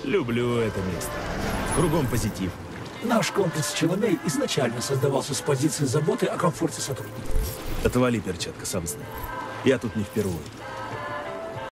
Люблю это место. Кругом позитив. Наш комплекс Челомей изначально создавался с позиции заботы о комфорте сотрудников. Отвали, перчатка, сам знаю. Я тут не впервые.